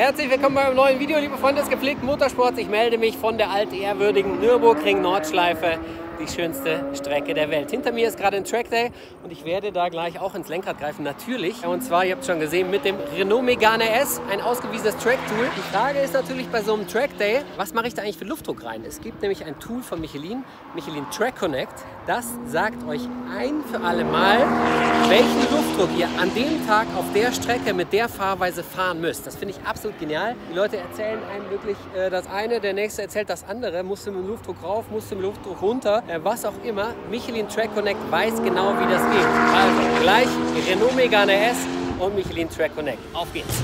Herzlich willkommen bei einem neuen Video, liebe Freunde des gepflegten Motorsports. Ich melde mich von der altehrwürdigen Nürburgring-Nordschleife, die schönste Strecke der Welt. Hinter mir ist gerade ein Trackday und ich werde da gleich auch ins Lenkrad greifen, natürlich. Und zwar, ihr habt es schon gesehen, mit dem Renault Megane S, ein ausgewiesenes Track-Tool. Die Frage ist natürlich bei so einem Trackday, was mache ich da eigentlich für Luftdruck rein? Es gibt nämlich ein Tool von Michelin, Michelin Track Connect. Das sagt euch ein für alle Mal, welchen Luftdruck ihr an dem Tag auf der Strecke mit der Fahrweise fahren müsst. Das finde ich absolut genial. Die Leute erzählen einem wirklich das eine, der nächste erzählt das andere. Musst du mit dem Luftdruck rauf, musst du mit dem Luftdruck runter, was auch immer. Michelin Track Connect weiß genau, wie das geht. Also gleich Renault Megane S und Michelin Track Connect. Auf geht's!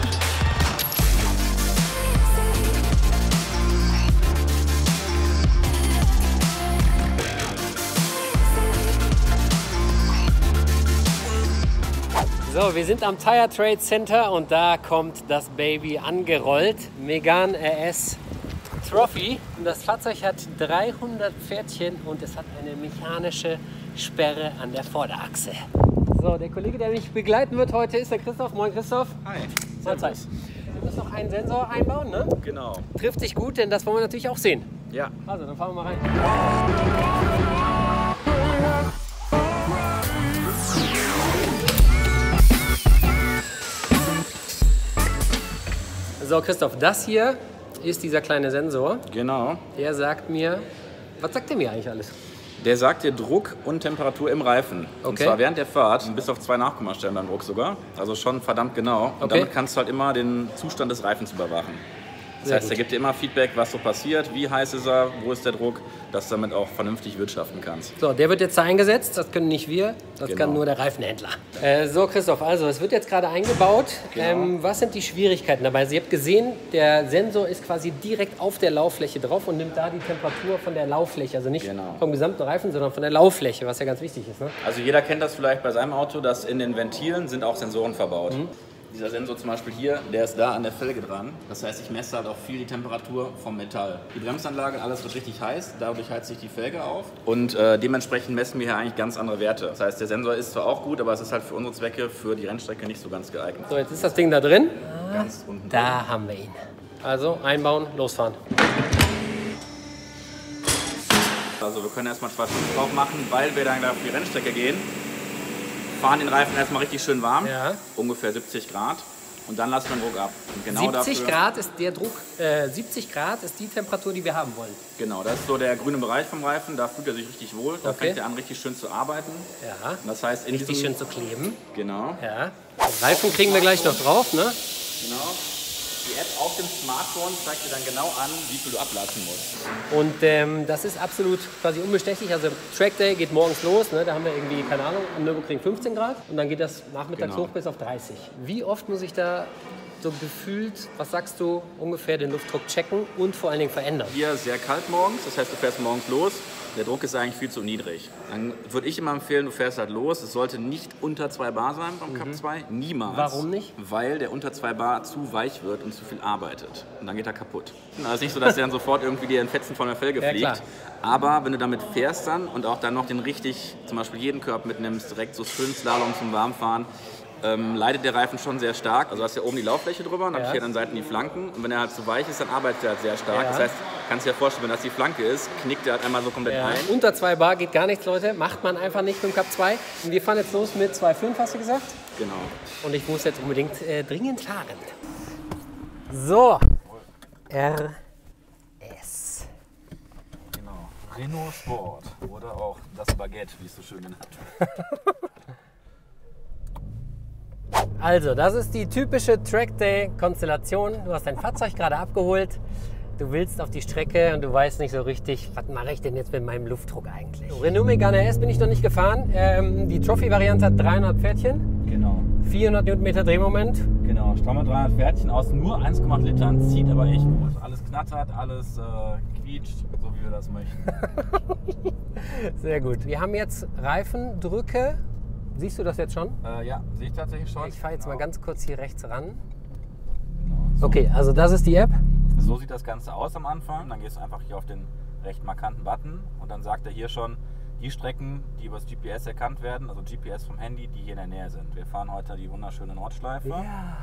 So, wir sind am Tire Trade Center und da kommt das Baby angerollt. Megane RS Trophy. Und das Fahrzeug hat 300 Pferdchen und es hat eine mechanische Sperre an der Vorderachse. So, der Kollege, der mich begleiten wird heute, ist der Christoph. Moin Christoph. Hi. Mahlzeit. Du musst noch einen Sensor einbauen, ne? Genau. Trifft sich gut, denn das wollen wir natürlich auch sehen. Ja. Also, dann fahren wir mal rein. So Christoph, das hier ist dieser kleine Sensor. Genau. Der sagt mir, was sagt der mir eigentlich alles? Der sagt dir Druck und Temperatur im Reifen. Okay. Und zwar während der Fahrt, bis auf 2 Nachkommastellen beim Druck sogar. Also schon verdammt genau. Und Okay. damit kannst du halt immer den Zustand des Reifens überwachen. Das Sehr heißt, er gut. gibt dir immer Feedback, was so passiert, wie heiß ist er, wo ist der Druck, dass du damit auch vernünftig wirtschaften kannst. So, der wird jetzt da eingesetzt, das können nicht wir, das Genau. kann nur der Reifenhändler. So Christoph, also es wird jetzt gerade eingebaut. Genau. Was sind die Schwierigkeiten dabei? Also, ihr habt gesehen, der Sensor ist quasi direkt auf der Lauffläche drauf und nimmt da die Temperatur von der Lauffläche, also nicht Genau. vom gesamten Reifen, sondern von der Lauffläche, was ja ganz wichtig ist. Ne? Also jeder kennt das vielleicht bei seinem Auto, dass in den Ventilen sind auch Sensoren verbaut. Dieser Sensor zum Beispiel hier, der ist da an der Felge dran. Das heißt, ich messe halt auch viel die Temperatur vom Metall. Die Bremsanlage, alles wird richtig heiß, dadurch heizt sich die Felge auf. Und dementsprechend messen wir hier eigentlich ganz andere Werte. Das heißt, der Sensor ist zwar auch gut, aber es ist halt für unsere Zwecke, für die Rennstrecke nicht so ganz geeignet. So, jetzt ist das Ding da drin. Ganz unten. Da haben wir ihn. Also einbauen, losfahren. Also wir können erstmal 2,5 drauf machen, weil wir dann gleich auf die Rennstrecke gehen. Fahren den Reifen erstmal richtig schön warm, Ja. ungefähr 70 Grad. Und dann lassen wir den Druck ab. Und genau 70 dafür, Grad ist der Druck, 70 Grad ist die Temperatur, die wir haben wollen. Genau, das ist so der grüne Bereich vom Reifen, da fühlt er sich richtig wohl. Da Okay. fängt er an, richtig schön zu arbeiten. Ja, Und das heißt, in richtig diesem, schön zu kleben. Genau, Ja. Den Reifen kriegen wir gleich noch drauf, ne? genau. Die App auf dem Smartphone zeigt dir dann genau an, wie viel du ablassen musst. Und das ist absolut quasi unbestechlich. Also Trackday geht morgens los, ne? Da haben wir irgendwie, keine Ahnung, am Nürburgring 15 Grad und dann geht das nachmittags Genau. hoch bis auf 30. Wie oft muss ich da so gefühlt, was sagst du, ungefähr den Luftdruck checken und vor allen Dingen verändern? Hier sehr kalt morgens, das heißt, du fährst morgens los. Der Druck ist eigentlich viel zu niedrig. Dann würde ich immer empfehlen, du fährst halt los. Es sollte nicht unter 2 Bar sein beim Cup 2. Niemals. Warum nicht? Weil der unter 2 Bar zu weich wird und zu viel arbeitet. Und dann geht er kaputt. Also nicht so, dass der dann sofort irgendwie dir in Fetzen von der Felge Ja, fliegt. klar. Aber wenn du damit fährst dann und auch dann noch den richtig, zum Beispiel jeden Körper mitnimmst, direkt so schön Slalom zum Warmfahren, leidet der Reifen schon sehr stark. Also hast du ja oben die Lauffläche drüber und dann Ja. hier an den Seiten die Flanken. Und wenn er halt zu weich ist, dann arbeitet er halt sehr stark. Ja. Das heißt, kannst du dir vorstellen, wenn das die Flanke ist, knickt er halt einmal so komplett Ja. ein. Unter 2 Bar geht gar nichts, Leute. Macht man einfach nicht mit dem Cup 2. Und wir fahren jetzt los mit 2,5, hast du gesagt? Genau. Und ich muss jetzt unbedingt dringend fahren. So. RS. Genau. Renault Sport oder auch das Baguette, wie es so schön genannt wird. Also, das ist die typische Trackday-Konstellation. Du hast dein Fahrzeug gerade abgeholt, du willst auf die Strecke und du weißt nicht so richtig, was mache ich denn jetzt mit meinem Luftdruck eigentlich? Renault Megane S bin ich noch nicht gefahren. Die Trophy-Variante hat 300 Pferdchen, Genau, 400 Newtonmeter Drehmoment. genau. Stramme 300 Pferdchen aus nur 1,8 Litern, zieht aber echt gut. Alles knattert, alles quietscht, so wie wir das möchten. Sehr gut. Wir haben jetzt Reifendrücke. Siehst du das jetzt schon? Ja, sehe ich tatsächlich schon. Ich fahre jetzt mal ganz kurz hier rechts ran. Genau. So, Okay, also das ist die App. so sieht das Ganze aus am Anfang. Dann gehst du einfach hier auf den recht markanten Button und dann sagt er hier schon, die Strecken, die über das GPS erkannt werden, also GPS vom Handy, die hier in der Nähe sind. Wir fahren heute die wunderschöne Nordschleife. Ja.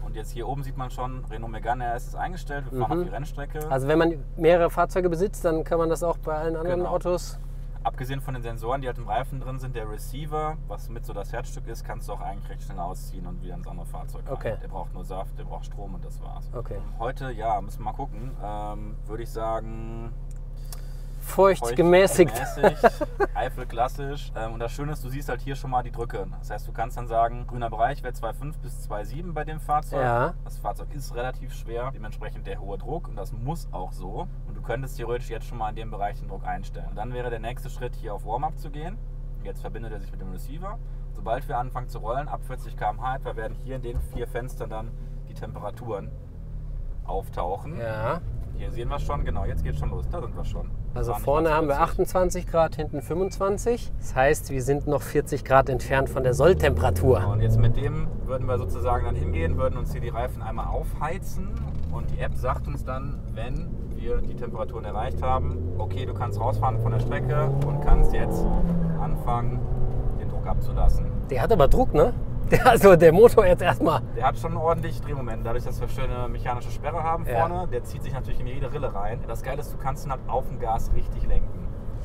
Und jetzt hier oben sieht man schon, Renault Megane RS ist eingestellt. Wir fahren auf die Rennstrecke. Also wenn man mehrere Fahrzeuge besitzt, dann kann man das auch bei allen anderen Genau. Autos. Abgesehen von den Sensoren, die halt im Reifen drin sind, der Receiver, was mit so das Herzstück ist, kannst du auch eigentlich recht schnell ausziehen und wieder ins andere Fahrzeug rein. Okay. Der braucht nur Saft, der braucht Strom und das war's. Okay. Heute, ja, müssen wir mal gucken. Würde ich sagen, Feucht, gemäßigt. Eifel klassisch. Und das Schöne ist, du siehst halt hier schon mal die Drücke. Das heißt, du kannst dann sagen, grüner Bereich wäre 2,5 bis 2,7 bei dem Fahrzeug. Ja. Das Fahrzeug ist relativ schwer, dementsprechend der hohe Druck und das muss auch so. Und du könntest theoretisch jetzt schon mal in dem Bereich den Druck einstellen. Und dann wäre der nächste Schritt, hier auf Warm-Up zu gehen. Jetzt verbindet er sich mit dem Receiver. Sobald wir anfangen zu rollen, ab 40 km/h etwa, werden hier in den 4 Fenstern dann die Temperaturen auftauchen. Ja. Hier sehen wir schon, genau, jetzt geht schon los. Da sind wir schon. Also Waren nicht vorne mal haben wir 40. 28 Grad, hinten 25. Das heißt, wir sind noch 40 Grad entfernt von der Solltemperatur. Und jetzt mit dem würden wir sozusagen dann hingehen, würden uns hier die Reifen einmal aufheizen und die App sagt uns dann, wenn wir die Temperaturen erreicht haben, okay, du kannst rausfahren von der Strecke und kannst jetzt anfangen, den Druck abzulassen. Der hat aber Druck, ne? Also der Motor jetzt erstmal. Der hat schon ordentlich Drehmoment, dadurch, dass wir schöne mechanische Sperre haben Ja. vorne. Der zieht sich natürlich in jede Rille rein. Das Geile ist, du kannst ihn halt auf dem Gas richtig lenken.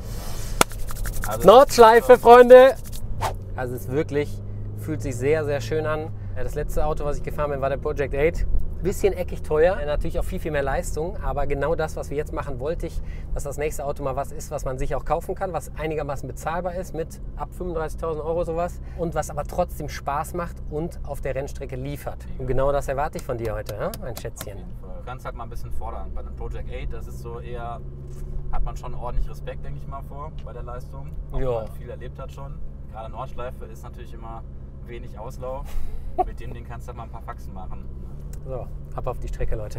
Also Nordschleife, Freunde! Also es ist wirklich, fühlt sich sehr, sehr schön an. Das letzte Auto, was ich gefahren bin, war der Project 8. Bisschen eckig teuer, natürlich auch viel, viel mehr Leistung. Aber genau das, was wir jetzt machen, wollte ich, dass das nächste Auto mal was ist, was man sich auch kaufen kann, was einigermaßen bezahlbar ist, mit ab 35.000 Euro sowas. Und was aber trotzdem Spaß macht und auf der Rennstrecke liefert. Und genau das erwarte ich von dir heute, ja? Mein Schätzchen. Du kannst halt mal ein bisschen fordern. Bei dem Project 8, das ist so eher, hat man schon ordentlich Respekt, denke ich mal, vor bei der Leistung. Auch Ja. wenn man viel erlebt hat schon. Gerade Nordschleife ist natürlich immer wenig Auslauf. Mit dem Ding kannst du halt mal ein paar Faxen machen. So, ab auf die Strecke, Leute.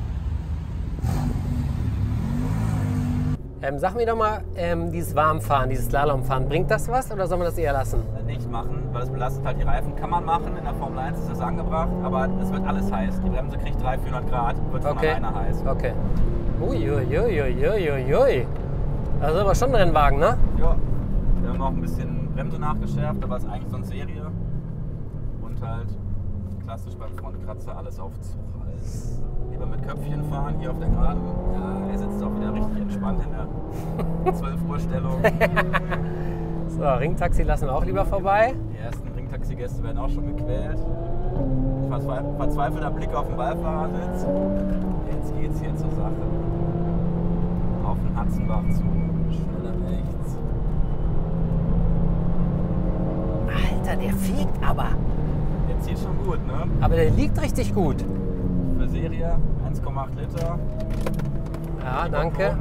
Sag mir doch mal, dieses Warmfahren, dieses Slalomfahren, bringt das was oder soll man das eher lassen? Nicht machen, weil es belastet halt die Reifen. Kann man machen, in der Formel 1 ist das angebracht, aber es wird alles heiß. Die Bremse kriegt 300-400 Grad, wird von alleine heiß. Okay. Uiuiuiuiui. Das ist aber schon ein Rennwagen, ne? Ja, wir haben auch ein bisschen Bremse nachgeschärft, aber es ist eigentlich sonst Serie. Und halt klassisch beim Frontkratzer alles auf Zughals. Lieber mit Köpfchen fahren, hier auf der Geraden. Ja, er sitzt auch wieder richtig entspannt in der 12-Uhr-Stellung. So, Ringtaxi lassen wir auch lieber vorbei. Die ersten Ringtaxi-Gäste werden auch schon gequält. Verzweifelter Blick auf den Beifahrersitz. Jetzt geht's hier zur Sache. Auf den Hatzenbach zu, schneller rechts. Alter, der fliegt aber. Der zieht schon gut, ne? Aber der liegt richtig gut. Für Serie 1,8 Liter. Ja, danke.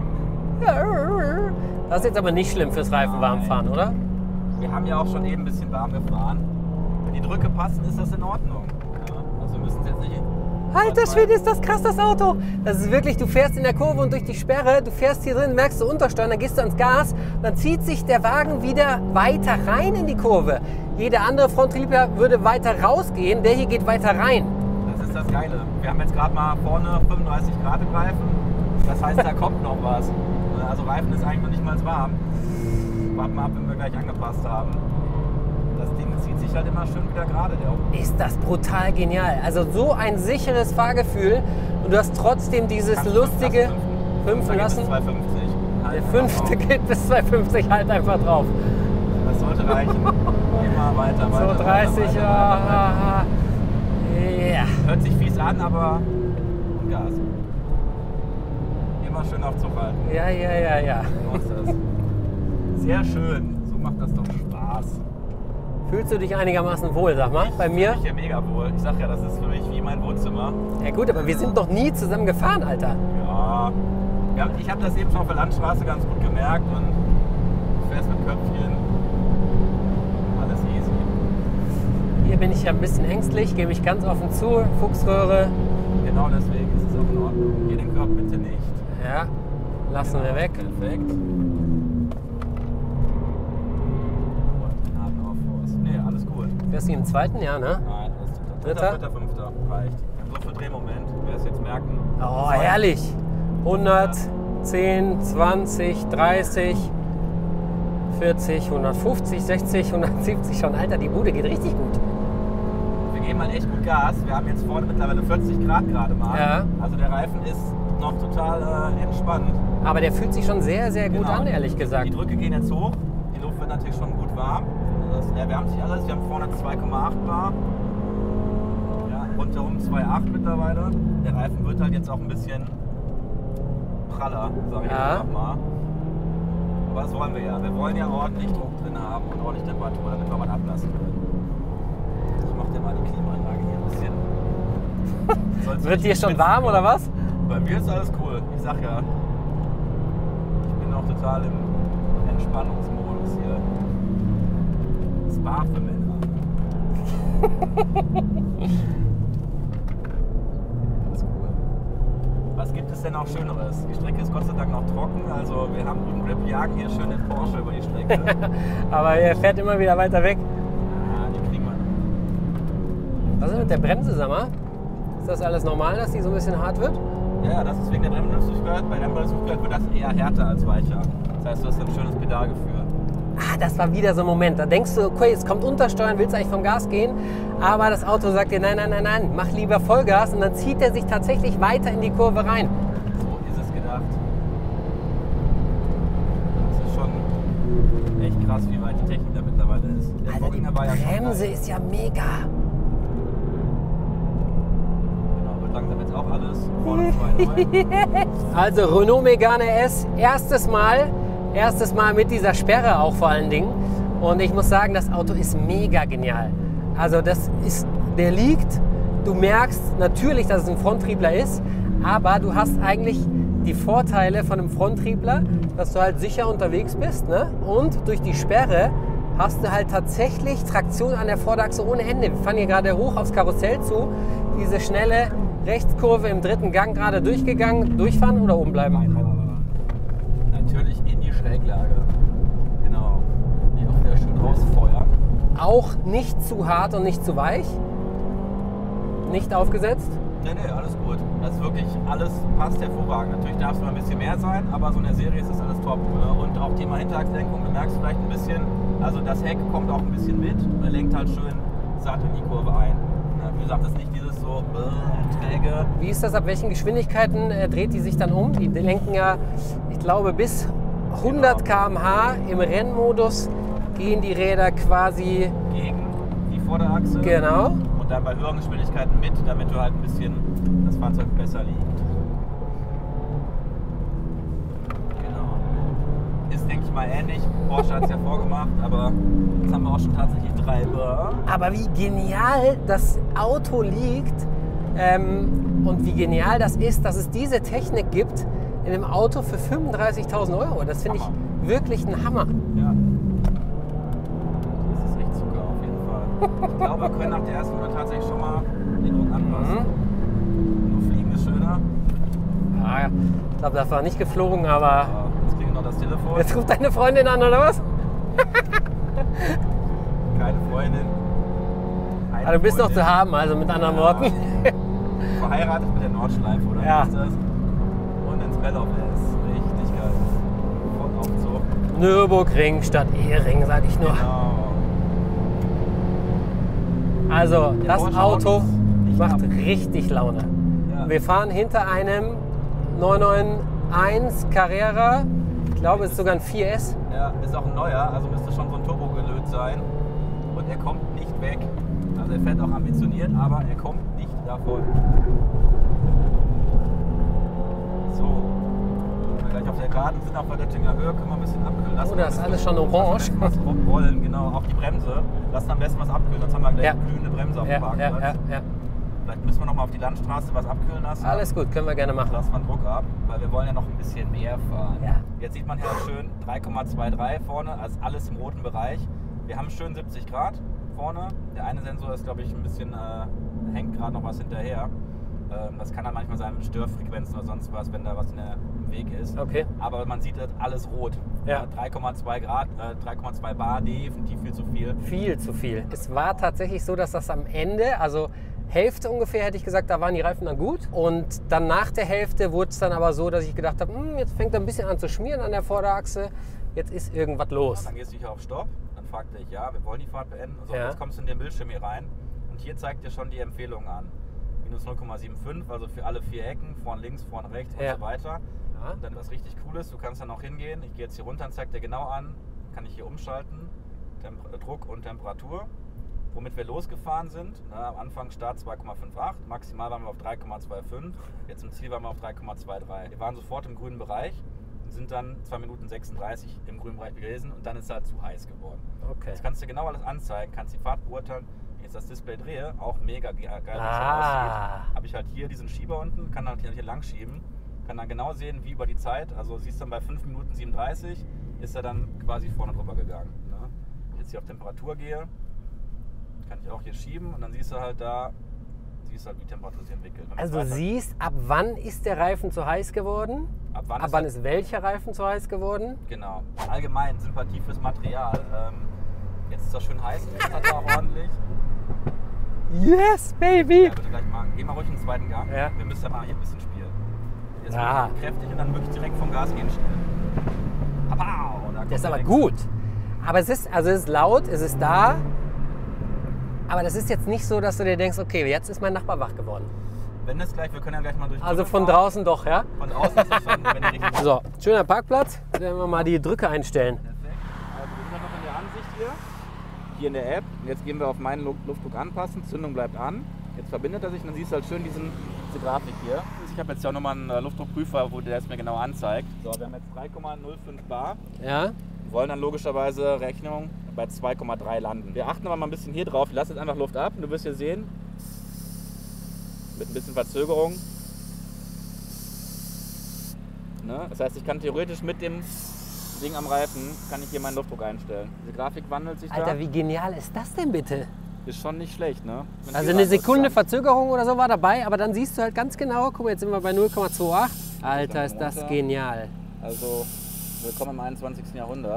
Das ist jetzt aber nicht schlimm fürs Reifenwarmfahren, oder? Wir haben ja auch schon eben ein bisschen warm gefahren. Wenn die Drücke passen, ist das in Ordnung. Ja, also wir müssen es jetzt nicht... Alter Schwede, ist das krass, das Auto. Das ist wirklich, du fährst in der Kurve und durch die Sperre, du fährst hier drin, merkst du Untersteuern, dann gehst du ans Gas, dann zieht sich der Wagen wieder weiter rein in die Kurve. Jeder andere Fronttriebler würde weiter rausgehen, der hier geht weiter rein. Das ist das Geile. Wir haben jetzt gerade mal vorne 35 Grad im Reifen. Das heißt, da kommt noch was. Also Reifen ist eigentlich noch nicht mal warm. Warten wir ab, wenn wir gleich angepasst haben. Das Ding zieht sich halt immer schön wieder gerade. Ist das brutal genial. Also so ein sicheres Fahrgefühl und du hast trotzdem dieses lustige... Fünfen lassen? 250. Der fünfte geht bis 250, halt einfach drauf. Das sollte reichen. Immer weiter, weiter. So 30, weiter, ja. Hört sich fies an, aber Gas. Immer schön auf Zug halten. Ja. So machst du das. Sehr schön. So macht das doch Spaß. Fühlst du dich einigermaßen wohl, sag mal, bei mir? Ich fühle mich hier mega wohl. Ich sag ja, das ist für mich wie mein Wohnzimmer. Ja gut, aber wir sind noch nie zusammen gefahren, Alter. Ja, ich habe das eben schon auf der Landstraße ganz gut gemerkt und du fährst mit Köpfchen. Alles easy. Hier bin ich ja ein bisschen ängstlich, gehe mich ganz offen zu, Fuchsröhre. Genau deswegen ist es auch in Ordnung. Hier den Körper bitte nicht. Ja, lassen wir weg. Perfekt. Nee, alles gut. Fährst du im zweiten Jahr, ne? Nein, das ist Dritter? Dritter, fünfter. Reicht. Wir haben so viel Drehmoment. Du wirst jetzt merken. Oh, herrlich. 110, 20, 30, 40, 150, 60, 170 schon. Alter, die Bude geht richtig gut. Wir geben halt echt gut Gas. Wir haben jetzt vorne mittlerweile 40 Grad gerade mal. Ja. Also der Reifen ist noch total entspannt. Aber der fühlt sich schon sehr, sehr gut Genau. an, ehrlich gesagt. Die Drücke gehen jetzt hoch. Die Luft wird natürlich schon gut warm. Das erwärmt sich alles. Wir haben vorne 2,8 Bar. Ja, rundherum 2,8 mittlerweile. Der Reifen wird halt jetzt auch ein bisschen praller, sage ich einfach mal. Aber das wollen wir ja. Wir wollen ja ordentlich Druck drin haben und ordentlich Temperatur, damit wir mal ablassen können. Ich mach dir mal die Klimaanlage hier ein bisschen. Wird dir schon warm oder was? Bei mir ist alles cool. Ich sag ja, ich bin auch total im Entspannungsmodus hier. Spa für Männer. Ganz cool. Was gibt es denn auch Schöneres? Die Strecke ist Gott sei Dank noch trocken, also wir haben guten Grip, jagen hier schön den Porsche über die Strecke. Aber er fährt immer wieder weiter weg. Ja, die kriegen wir. Was ist mit der Bremse, sag mal? Ist das alles normal, dass die so ein bisschen hart wird? Ja, das ist wegen der Bremsluftfähigkeit. Bei der Bremsluftfähigkeit wird das eher härter als weicher. Das heißt, du hast ein schönes Pedalgefühl. Ah, das war wieder so ein Moment. Da denkst du, okay, es kommt Untersteuern, willst eigentlich vom Gas gehen, aber das Auto sagt dir, nein, nein, nein, nein, mach lieber Vollgas und dann zieht er sich tatsächlich weiter in die Kurve rein. So ist es gedacht. Das ist schon echt krass, wie weit die Technik da mittlerweile ist. Der Alter, die Vorgänger war ja schon Bremse geil. ist ja mega. Genau, wird langsam jetzt auch alles. Vorne 2.9. Also Renault Megane S, erstes Mal mit dieser Sperre auch vor allen Dingen. Und ich muss sagen, das Auto ist mega genial. Also der liegt, du merkst natürlich, dass es ein Fronttriebler ist, aber du hast eigentlich die Vorteile von einem Fronttriebler, dass du halt sicher unterwegs bist, ne? Und durch die Sperre hast du halt tatsächlich Traktion an der Vorderachse ohne Ende. Wir fahren hier gerade hoch aufs Karussell zu, diese schnelle Rechtskurve im dritten Gang gerade durchfahren oder oben bleiben? Natürlich in die Schräglage. Genau. Die auch wieder schön rausfeuern. Auch nicht zu hart und nicht zu weich. Nicht aufgesetzt. Nee, alles gut. Das ist wirklich, alles passt hervorragend. Natürlich darf es mal ein bisschen mehr sein, aber so in der Serie ist das alles top. Und auch Thema Hinterachslenkung, du merkst vielleicht ein bisschen, also das Heck kommt auch ein bisschen mit. Er lenkt halt schön satt in die Kurve ein. Wie gesagt, das ist nicht dieses so träge. Wie ist das, ab welchen Geschwindigkeiten dreht die sich dann um? Die lenken ja, ich glaube, bis 100 km/h im Rennmodus gehen die Räder quasi Gegen die Vorderachse. genau. Und dann bei höheren Geschwindigkeiten mit, damit du halt ein bisschen das Fahrzeug besser liegt. Genau. Ist, denke ich mal, ähnlich. Porsche hat es ja vorgemacht, aber jetzt haben wir auch schon tatsächlich Treiber. Aber wie genial das Auto liegt und wie genial das ist, dass es diese Technik gibt in einem Auto für 35.000 €. Das finde ich wirklich ein Hammer. Ja. Das ist echt Zucker auf jeden Fall. Ich glaube, wir können nach der ersten Runde tatsächlich schon mal den Druck anpassen. Nur fliegen ist schöner. Ja, ich glaube, das war nicht geflogen, aber Ja, jetzt kriegen wir noch das Telefon. jetzt ruft deine Freundin an, oder was? Keine Freundin. Eine Aber du bist noch Freundin. zu haben, also mit anderen Worten. Verheiratet mit der Nordschleife, oder? Ja. Was ist das? Und ins Bellhof ist richtig geil. Von Aufzug. Nürburgring statt Ehring, sag ich nur. Genau. Also, Der das Porsche Auto haut uns nicht macht ab. richtig Laune. Ja. Wir fahren hinter einem 991 Carrera. Ich glaube, es ist sogar ein 4S. Ja, ist auch ein neuer, also müsste schon so ein Turbo gelöt sein. Und er kommt nicht weg. Also er fährt auch ambitioniert, aber er kommt nicht davon. So. Wenn wir gleich auf der Geraden sind, auf der Döttinger Höhe, können wir ein bisschen abkühlen lassen. Oh, das ist alles schon orange. Was rollen, genau. Auch die Bremse. Lassen am besten was abkühlen, sonst haben wir gleich Ja. glühende Bremse auf dem Ja, Parkplatz. ja. Vielleicht müssen wir noch mal auf die Landstraße was abkühlen lassen. Alles gut, können wir gerne machen. Lassen wir den Druck ab, weil wir wollen ja noch ein bisschen mehr fahren. Ja. Jetzt sieht man hier schön 3,23 vorne, also alles im roten Bereich. Wir haben schön 70 Grad vorne. Der eine Sensor ist, glaube ich, ein bisschen, hängt gerade noch was hinterher. Das kann dann manchmal sein mit Störfrequenzen oder sonst was, wenn da was im Weg ist. Okay. Aber man sieht, das alles rot. Ja. 3,2 Grad, 3,2 Bar, definitiv viel zu viel. Viel zu viel. Es war tatsächlich so, dass das am Ende, also Hälfte ungefähr, hätte ich gesagt, da waren die Reifen dann gut. Und dann nach der Hälfte wurde es dann aber so, dass ich gedacht habe, jetzt fängt er ein bisschen an zu schmieren an der Vorderachse. Jetzt ist irgendwas los. Dann gehst du hier auf Stopp, dann fragt er dich, ja, wir wollen die Fahrt beenden. So, Ja. jetzt kommst du in den Bildschirm hier rein. Und hier zeigt dir schon die Empfehlung an. Minus 0,75, also für alle 4 Ecken, vorn links, vorn rechts und so weiter. Ja. Und dann was richtig Cooles, du kannst dann auch hingehen. Ich gehe jetzt hier runter und zeige dir genau an, kann ich hier umschalten, Druck und Temperatur. Womit wir losgefahren sind, am Anfang Start 2,58, maximal waren wir auf 3,25, jetzt im Ziel waren wir auf 3,23. Wir waren sofort im grünen Bereich und sind dann 2 Minuten 36 im grünen Bereich gewesen und dann ist es halt zu heiß geworden. Okay. Das kannst du genau alles anzeigen, kannst die Fahrt beurteilen. Wenn ich jetzt das Display drehe, auch mega geil, wie es aussieht, habe ich halt hier diesen Schieber unten, kann dann hier lang schieben, kann dann genau sehen, wie über die Zeit, also siehst dann bei 5 Minuten 37 ist er dann quasi vorne drüber gegangen. Ne? Jetzt hier auf Temperatur gehe, kann ich auch hier schieben und dann siehst du halt da, wie die Temperatur sich entwickelt. Also du siehst, ab wann ist der Reifen zu heiß geworden? Ab wann ist welcher Reifen zu heiß geworden? Genau. Allgemein Sympathie fürs Material. Jetzt ist das schön heiß, das hat er auch ordentlich. Yes, baby! Ja, bitte gleich mal. Geh mal ruhig in den zweiten Gang. Ja. Wir müssen ja mal hier ein bisschen spielen. Jetzt kräftig und dann wirklich direkt vom Gas gehen schnell. Papau! Das ist aber gut. Aber es ist laut, es ist da. Aber das ist jetzt nicht so, dass du dir denkst, okay, jetzt ist mein Nachbar wach geworden. Wenn das gleich, wir können ja gleich mal durch. Also von draußen doch, ja? Von draußen ist das schon, wenn ihr richtig. So, schöner Parkplatz. Jetzt werden wir mal die Drücke einstellen. Perfekt. Also wir sind noch in der Ansicht hier in der App. Und jetzt gehen wir auf meinen Luftdruck anpassen. Zündung bleibt an. Jetzt verbindet er sich und dann siehst du halt schön diese Grafik hier. Ich habe jetzt ja auch nochmal einen Luftdruckprüfer, wo der es mir genau anzeigt. So, wir haben jetzt 3,05 Bar. Ja. Wollen dann logischerweise Rechnung bei 2,3 landen. Wir achten aber mal ein bisschen hier drauf. Ich lasse jetzt einfach Luft ab und du wirst hier sehen, mit ein bisschen Verzögerung. Ne? Das heißt, ich kann theoretisch mit dem Ding am Reifen, kann ich hier meinen Luftdruck einstellen. Diese Grafik wandelt sich da. Alter, wie genial ist das denn bitte? Ist schon nicht schlecht, ne? Also eine Sekunde Verzögerung oder so war dabei, aber dann siehst du halt ganz genau, guck mal, jetzt sind wir bei 0,28. Alter, ist das genial. Also, willkommen im 21. Jahrhundert.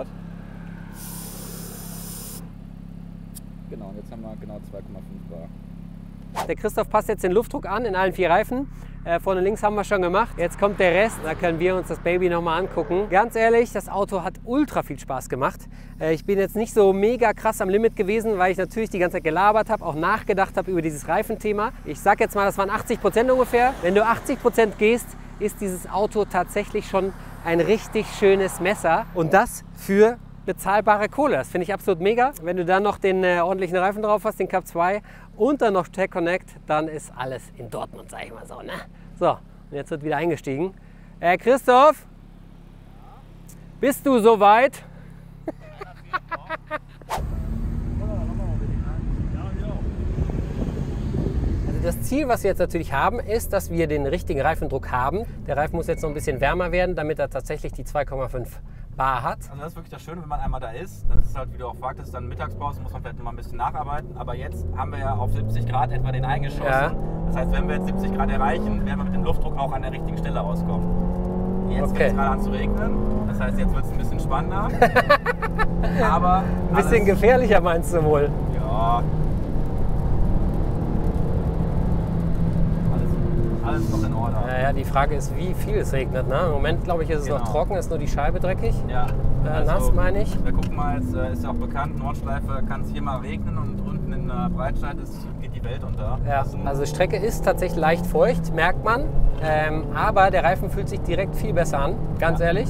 Genau, und jetzt haben wir genau 2,5 Bar. Der Christoph passt jetzt den Luftdruck an in allen 4 Reifen. Vorne links haben wir schon gemacht. Jetzt kommt der Rest, da können wir uns das Baby nochmal angucken. Ganz ehrlich, das Auto hat ultra viel Spaß gemacht. Ich bin jetzt nicht so mega krass am Limit gewesen, weil ich natürlich die ganze Zeit gelabert habe, auch nachgedacht habe über dieses Reifenthema. Ich sag jetzt mal, das waren 80% ungefähr. Wenn du 80% gehst, ist dieses Auto tatsächlich schon ein richtig schönes Messer. Und das für bezahlbare Kohle. Das finde ich absolut mega. Wenn du dann noch den ordentlichen Reifen drauf hast, den Cup 2 und dann noch Tech Connect, dann ist alles in Dortmund, sag ich mal so. Ne? So, und jetzt wird wieder eingestiegen. Christoph, bist du soweit? Also das Ziel, was wir jetzt natürlich haben, ist, dass wir den richtigen Reifendruck haben. Der Reifen muss jetzt noch ein bisschen wärmer werden, damit er tatsächlich die 2,5 Bar hat. Also das ist wirklich das Schöne, wenn man einmal da ist, dann ist es halt, wie du auch fragtest, dann Mittagspause, muss man vielleicht noch mal ein bisschen nacharbeiten, aber jetzt haben wir ja auf 70 Grad etwa den eingeschossen. Ja. Das heißt, wenn wir jetzt 70 Grad erreichen, werden wir mit dem Luftdruck auch an der richtigen Stelle rauskommen. Jetzt fängt es gerade an zu regnen, das heißt, jetzt wird es ein bisschen spannender. Aber ein bisschen gefährlicher meinst du wohl? Ja. Alles noch in Ordnung. Ja, die Frage ist, wie viel es regnet. Ne? Im Moment, glaube ich, ist es noch trocken, ist nur die Scheibe dreckig. Ja. Nass, meine ich. Wir gucken mal, jetzt ist ja auch bekannt, Nordschleife kann es hier mal regnen und unten in Breitscheid geht die Welt unter. Ja, also die Strecke ist tatsächlich leicht feucht, merkt man. Aber der Reifen fühlt sich direkt viel besser an, ganz ehrlich.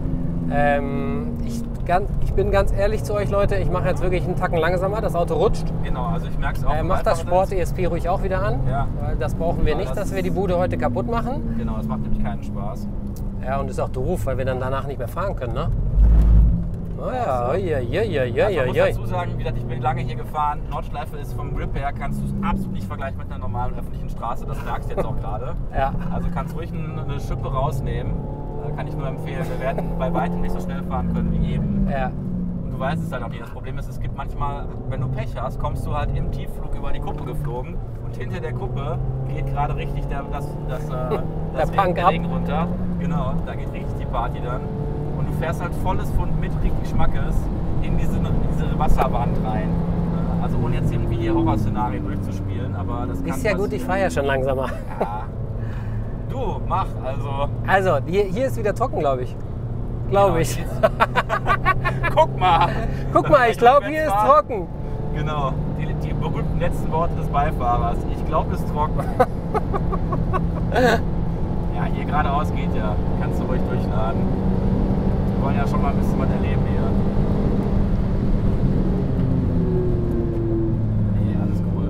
Ich bin ganz ehrlich zu euch, Leute, ich mache jetzt wirklich einen Tacken langsamer, das Auto rutscht. Genau, also ich merke es auch. Mach das Sport-ESP ruhig auch wieder an, weil das brauchen wir nicht, dass wir die Bude heute kaputt machen. Genau, das macht nämlich keinen Spaß. Ja, und ist auch doof, weil wir dann danach nicht mehr fahren können, ne? Oh ja, Man muss dazu sagen, wie gesagt, ich bin lange hier gefahren. Nordschleife ist vom Grip her, kannst du es absolut nicht vergleichen mit einer normalen öffentlichen Straße, das merkst du jetzt auch gerade. Ja. Also kannst ruhig eine Schippe rausnehmen. Kann ich nur empfehlen. Wir werden bei weitem nicht so schnell fahren können wie eben. Ja. Und du weißt es halt auch nicht. Das Problem ist, es gibt manchmal, wenn du Pech hast, kommst du halt im Tiefflug über die Kuppe geflogen und hinter der Kuppe geht gerade richtig der Regen runter. Genau, da geht richtig die Party dann. Und du fährst halt volles Pfund mit richtig Schmackes in diese Wasserwand rein. Also ohne jetzt irgendwie hier Horrorszenarien durchzuspielen, aber das kann ist ja gut, ich fahre ja schon langsamer. Ja. Du, mach, also... Also, hier ist wieder trocken, glaube ich. Glaube ich. Guck mal! Guck mal, ich glaube, hier ist trocken. Genau. Die berühmten letzten Worte des Beifahrers. Ich glaube, es ist trocken. Ja, hier geradeaus geht ja. Kannst du ruhig durchladen. Wir wollen ja schon mal ein bisschen was erleben hier. Nee, alles cool.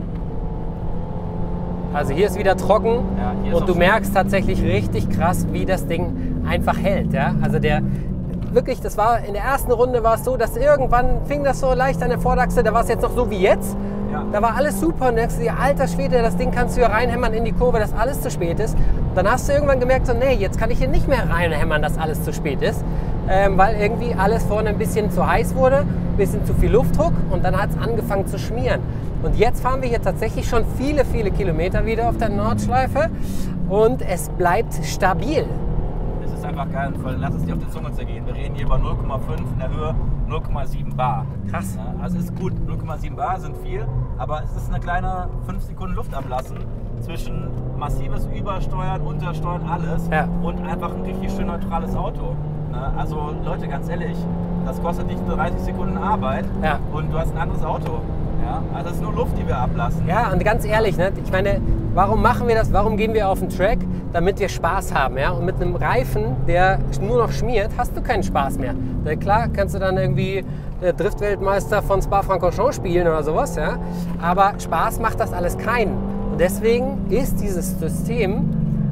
Also hier ist wieder trocken Ja, hier ist und auch du schön. merkst tatsächlich richtig krass, wie das Ding einfach hält. Ja? Also wirklich, das war in der ersten Runde war es so, dass irgendwann fing das so leicht an der Vorderachse, da war es jetzt noch so wie jetzt. Ja. Da war alles super und denkst du dir, alter Schwede, das Ding kannst du hier reinhämmern in die Kurve, dass alles zu spät ist. Und dann hast du irgendwann gemerkt, so, nee, jetzt kann ich hier nicht mehr reinhämmern, dass alles zu spät ist, weil irgendwie alles vorne ein bisschen zu heiß wurde, ein bisschen zu viel Luftdruck und dann hat es angefangen zu schmieren. Und jetzt fahren wir hier tatsächlich schon viele, viele Kilometer wieder auf der Nordschleife und es bleibt stabil. Es ist einfach geil. Lass es dir auf die Zunge zergehen. Wir reden hier über 0,5 in der Höhe, 0,7 Bar. Krass. Ja, also ist gut, 0,7 Bar sind viel, aber es ist eine kleine 5 Sekunden Luft ablassen zwischen massives Übersteuern, Untersteuern, alles Ja. und einfach ein richtig schön neutrales Auto. Ne? Also Leute, ganz ehrlich, das kostet nicht nur 30 Sekunden Arbeit Ja. und du hast ein anderes Auto. Ja? Also es ist nur Luft, die wir ablassen. Ja, und ganz ehrlich, ne, ich meine, warum machen wir das? Warum gehen wir auf den Track? Damit wir Spaß haben. Ja? Und mit einem Reifen, der nur noch schmiert, hast du keinen Spaß mehr. Na klar, kannst du dann irgendwie der Driftweltmeister von Spa-Francorchamps spielen oder sowas. Ja? Aber Spaß macht das alles keinen. Und deswegen ist dieses System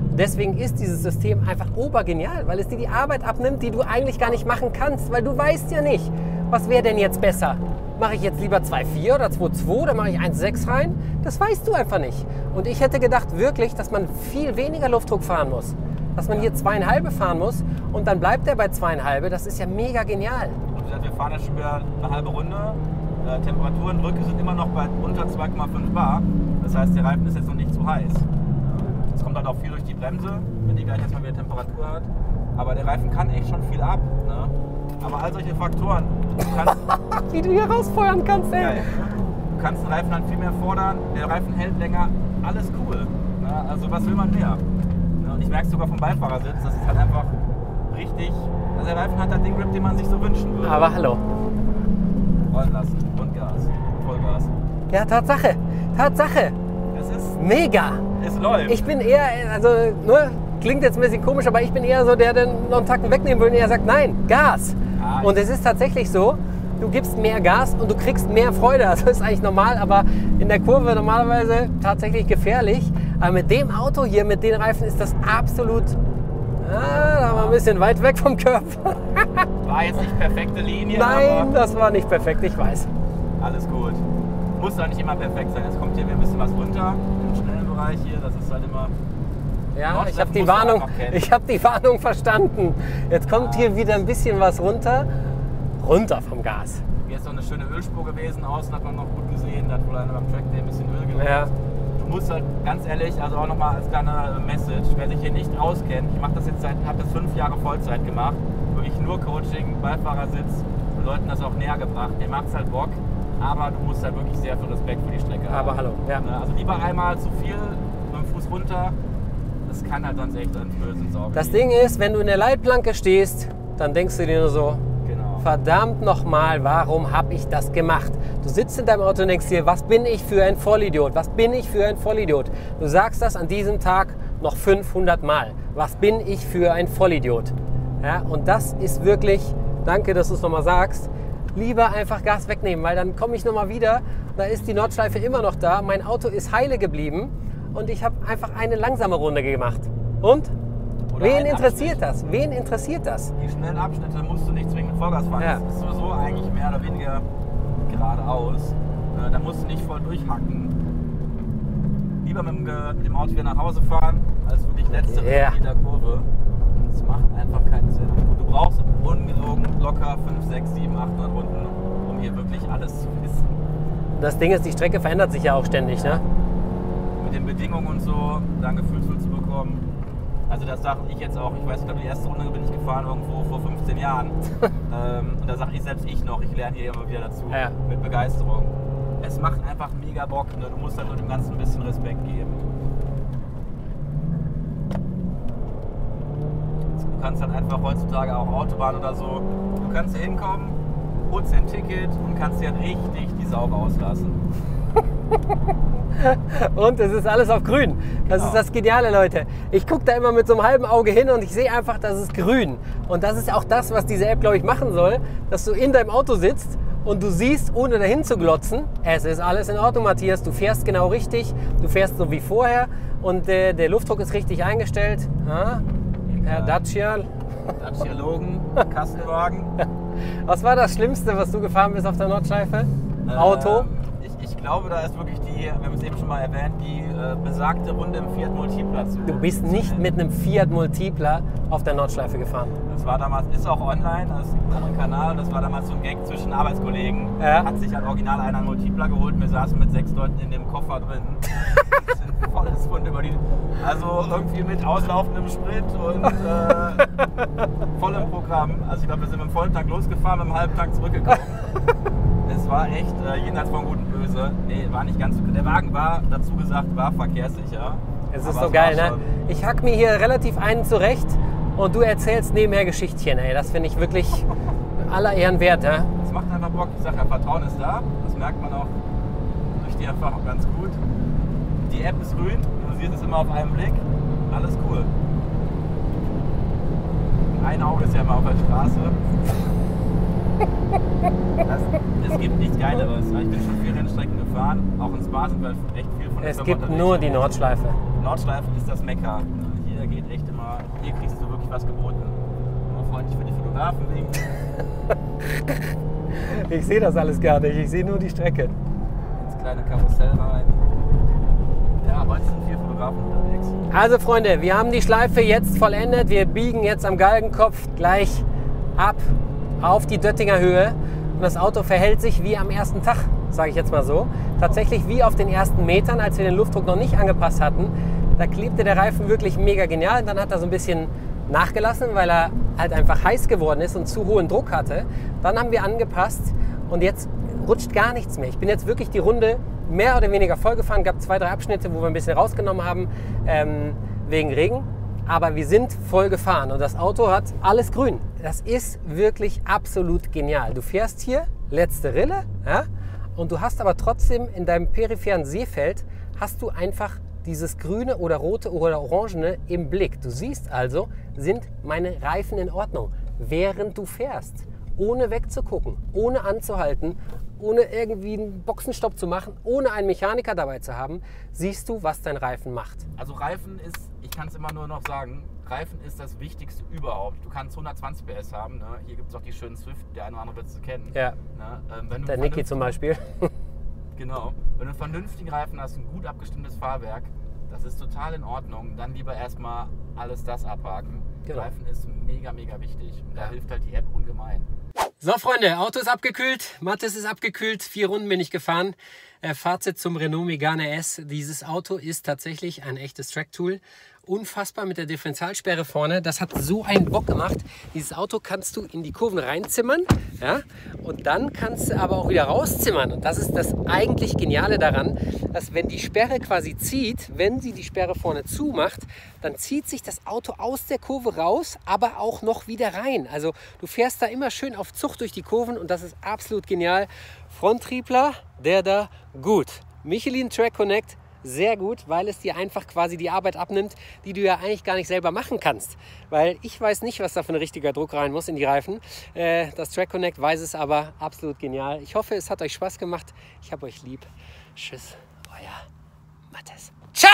einfach obergenial, weil es dir die Arbeit abnimmt, die du eigentlich gar nicht machen kannst, weil du weißt ja nicht, was wäre denn jetzt besser. Mache ich jetzt lieber 2,4 oder 2,2 oder mache ich 1,6 rein? Das weißt du einfach nicht. Und ich hätte gedacht wirklich, dass man viel weniger Luftdruck fahren muss. Dass man hier 2,5 fahren muss und dann bleibt er bei 2,5. Das ist ja mega genial. Und wie gesagt, wir fahren ja schon wieder eine halbe Runde. Temperaturen, Drücke sind immer noch bei unter 2,5 Bar. Das heißt, der Reifen ist jetzt noch nicht zu heiß. Es kommt halt auch viel durch die Bremse, wenn die gleich erstmal wieder Temperatur hat. Aber der Reifen kann echt schon viel ab. Ne? Aber all solche Faktoren, du kannst, Wie du hier rausfeuern kannst, ey. ja, du kannst den Reifen dann viel mehr fordern, der Reifen hält länger, alles cool. Ne? Also was will man mehr? Ne? Und ich merke es sogar vom Beifahrersitz, das ist halt einfach richtig, also der Reifen hat halt den Grip, den man sich so wünschen würde. Aber hallo. Rollen lassen und Gas, Vollgas. Ja, Tatsache. Tatsache. Es ist, Mega. es läuft. Ich bin eher, also, ne, klingt jetzt ein bisschen komisch, aber ich bin eher so der noch einen Tacken wegnehmen will und eher sagt, nein, Gas. Ah, Und es ist tatsächlich so, du gibst mehr Gas und du kriegst mehr Freude. Das ist eigentlich normal, aber in der Kurve normalerweise tatsächlich gefährlich. Aber mit dem Auto hier, mit den Reifen ist das absolut, da war ein bisschen weit weg vom Körper. war jetzt nicht perfekte Linie, Nein, aber das war nicht perfekt, ich weiß. alles gut. Muss doch nicht immer perfekt sein. Es kommt hier ein bisschen was runter im schnellen Bereich hier. Das ist halt immer. Ja, Nordschleife ich habe die musst du Warnung, einfach kennen. ich habe die Warnung verstanden. Jetzt kommt hier wieder ein bisschen was runter. Runter vom Gas. Hier ist noch eine schöne Ölspur gewesen. Außen hat man noch gut gesehen. Da hat wohl einer beim Track Day ein bisschen Öl gelegt. Ja. Du musst halt ganz ehrlich, also auch nochmal als kleine Message, wer sich hier nicht auskennt, ich mache das jetzt habe das 5 Jahre Vollzeit gemacht. Wirklich nur Coaching, Beifahrersitz, den Leuten das auch näher gebracht. Mir macht es halt Bock. Aber du musst halt wirklich sehr viel Respekt für die Strecke haben. Aber hallo, ja. Also lieber einmal zu viel mit dem Fuß runter. Das kann halt sonst echt einen bösen Sorgen. Das Ding ist, wenn du in der Leitplanke stehst, dann denkst du dir nur so, Genau. verdammt nochmal, warum habe ich das gemacht? Du sitzt in deinem Auto und denkst dir, was bin ich für ein Vollidiot? Was bin ich für ein Vollidiot? Du sagst das an diesem Tag noch 500 Mal. Was bin ich für ein Vollidiot? Ja, und das ist wirklich, danke, dass du es nochmal sagst, lieber einfach Gas wegnehmen, weil dann komme ich nochmal wieder, da ist die Nordschleife immer noch da, mein Auto ist heile geblieben und ich habe einfach eine langsame Runde gemacht. Und? Oder Wen einen interessiert Abschnitt. das? Wen interessiert das? Die schnellen Abschnitte musst du nicht zwingend Vollgas fahren. Ja. Das ist sowieso eigentlich mehr oder weniger geradeaus. Da musst du nicht voll durchhacken. Lieber mit dem Auto wieder nach Hause fahren, als wirklich letzte Yeah. in der Kurve. Das macht einfach keinen Sinn. Und du brauchst ungelogen locker 5, 6, 7, 800 Runden, um hier wirklich alles zu wissen. Das Ding ist, die Strecke verändert sich ja auch ständig, ne? Mit den Bedingungen und so, da ein Gefühl für zu bekommen. Also das sage ich jetzt auch, ich weiß, ich glaube die erste Runde bin ich gefahren irgendwo vor 15 Jahren. Und da sage ich selbst noch, ich lerne hier immer wieder dazu, Ja. mit Begeisterung. Es macht einfach mega Bock, ne? Du musst halt nur dem Ganzen ein bisschen Respekt geben. Du kannst halt einfach heutzutage auch Autobahn oder so, du kannst hier hinkommen, holst dir ein Ticket und kannst dir halt richtig die Sau rauslassen. Und es ist alles auf grün. Das ist das Geniale, Leute. Ich gucke da immer mit so einem halben Auge hin und ich sehe einfach, das ist grün. Und das ist auch das, was diese App, glaube ich, machen soll, dass du in deinem Auto sitzt und du siehst, ohne dahin zu glotzen, es ist alles in Ordnung, Matthias. Du fährst genau richtig, du fährst so wie vorher und der Luftdruck ist richtig eingestellt. Herr Dacia. Dacia Logan, Kastenwagen. Was war das Schlimmste, was du gefahren bist auf der Nordschleife? Auto? Ich glaube, da ist wirklich wir haben es eben schon mal erwähnt, die besagte Runde im Fiat Multipla. Du bist nicht mit einem Fiat Multipla auf der Nordschleife gefahren. Das war damals, ist auch online, das gibt einen Kanal, das war damals so ein Gag zwischen Arbeitskollegen. Ja. Hat sich halt original einer einen Multipla geholt, wir saßen mit 6 Leuten in dem Koffer drin. Sind volles Fund über die, also irgendwie mit auslaufendem Sprit und vollem Programm. Also ich glaube, wir sind mit dem vollen Tank losgefahren, mit dem halben Tank zurückgekommen. Es war echt jenseits von Gut und Böse. Nee, war nicht ganz so. Der Wagen war, dazu gesagt, war verkehrssicher. Es ist so geil, ne? Ich hack mir hier relativ einen zurecht und du erzählst nebenher Geschichtchen, ey. Das finde ich wirklich aller Ehren wert, ja? Es macht einfach Bock. Ich sag ja, Vertrauen ist da. Das merkt man auch durch die Erfahrung ganz gut. Die App ist grün, du siehst es immer auf einen Blick. Alles cool. Ein Auge ist ja mal auf der Straße. Es gibt nichts Geileres. Ich bin schon viele Rennstrecken gefahren. Auch in Spa sind wir echt viel von der Es gibt nur die Nordschleife. Nordschleife ist das Mekka. Hier geht echt immer, hier kriegst du wirklich was geboten. Immer freundlich für die Fotografen winken. Ich sehe das alles gar nicht. Ich sehe nur die Strecke. Ins kleine Karussell rein. Ja, heute sind 4 Fotografen unterwegs. Also Freunde, wir haben die Schleife jetzt vollendet. Wir biegen jetzt am Galgenkopf gleich ab auf die Döttinger Höhe. Und das Auto verhält sich wie am ersten Tag, sage ich jetzt mal so. Tatsächlich wie auf den ersten Metern, als wir den Luftdruck noch nicht angepasst hatten. Da klebte der Reifen wirklich mega genial. Dann hat er so ein bisschen nachgelassen, weil er halt einfach heiß geworden ist und zu hohen Druck hatte. Dann haben wir angepasst und jetzt rutscht gar nichts mehr. Ich bin jetzt wirklich die Runde mehr oder weniger voll gefahren. Es gab 2, 3 Abschnitte, wo wir ein bisschen rausgenommen haben wegen Regen. Aber wir sind voll gefahren und das Auto hat alles grün. Das ist wirklich absolut genial. Du fährst hier, letzte Rille, ja, und du hast aber trotzdem in deinem peripheren Sehfeld hast du einfach dieses grüne oder rote oder orangene im Blick. Du siehst also, sind meine Reifen in Ordnung, während du fährst. Ohne wegzugucken, ohne anzuhalten, ohne irgendwie einen Boxenstopp zu machen, ohne einen Mechaniker dabei zu haben, siehst du, was dein Reifen macht. Also Reifen ist, ich kann es immer nur noch sagen, Reifen ist das Wichtigste überhaupt. Du kannst 120 PS haben, ne? Hier gibt es auch die schönen Swift, der eine oder andere wird es kennen. Ja. Ne? Wenn du Der Niki zum Beispiel. Genau. Wenn du einen vernünftigen Reifen hast, ein gut abgestimmtes Fahrwerk, das ist total in Ordnung. Dann lieber erstmal alles das abhaken. Genau. Reifen ist mega, mega wichtig. Und da hilft halt die App ungemein. So Freunde, Auto ist abgekühlt, Mathis ist abgekühlt, 4 Runden bin ich gefahren. Fazit zum Renault Megane S. Dieses Auto ist tatsächlich ein echtes Track-Tool. Unfassbar mit der Differentialsperre vorne. Das hat so einen Bock gemacht. Dieses Auto kannst du in die Kurven reinzimmern, ja? Und dann kannst du aber auch wieder rauszimmern. Und das ist das eigentlich Geniale daran, dass wenn die Sperre quasi zieht, wenn sie die Sperre vorne zumacht, dann zieht sich das Auto aus der Kurve raus, aber auch noch wieder rein. Also du fährst da immer schön auf Zucht durch die Kurven und das ist absolut genial. Fronttriebler, der da gut. Michelin Track Connect, sehr gut, weil es dir einfach quasi die Arbeit abnimmt, die du ja eigentlich gar nicht selber machen kannst. Weil ich weiß nicht, was da für ein richtiger Druck rein muss in die Reifen. Das Track Connect weiß es aber, absolut genial. Ich hoffe, es hat euch Spaß gemacht. Ich habe euch lieb. Tschüss, euer Mathis. Ciao!